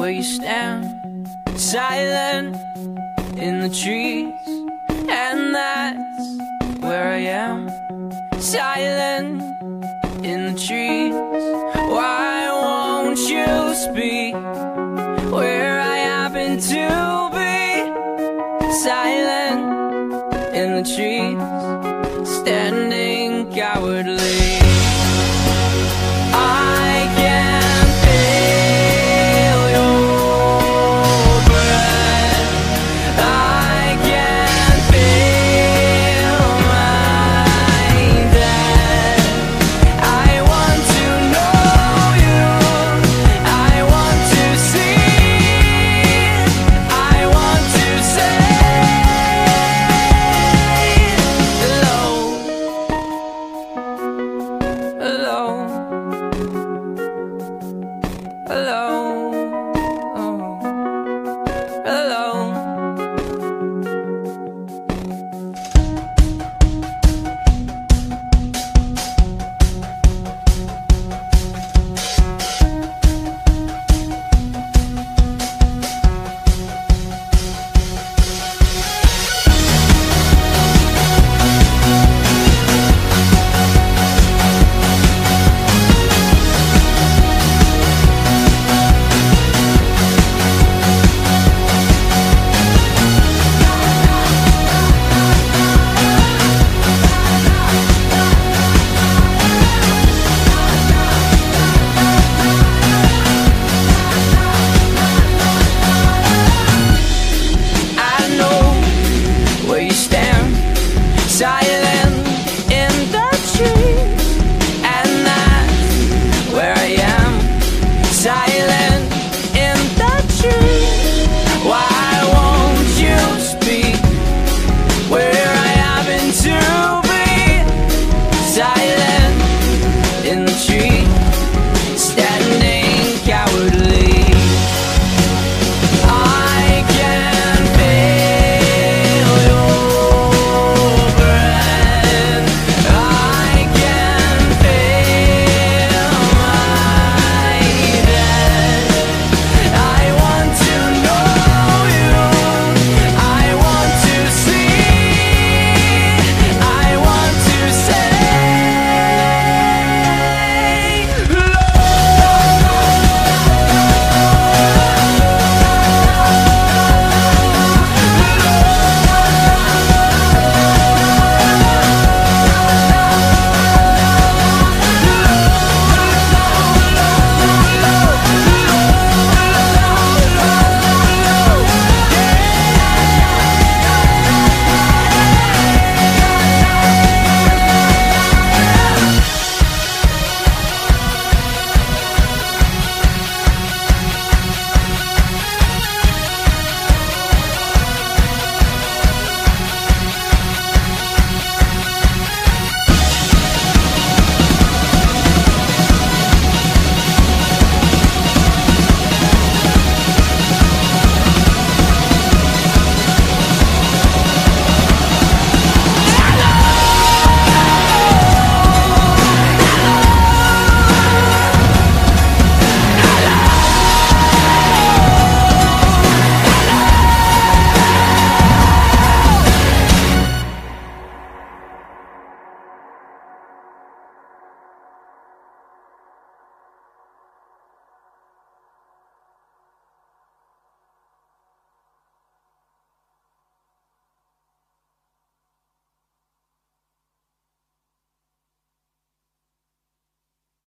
where you stand, silent in the trees. And that's where I am, silent in the trees. Why won't you speak where I happen to be? Silent in the trees, standing cowardly. I can feel your breath, I can feel my death. I want to know you, I want to see, I want to say hello, hello, hello.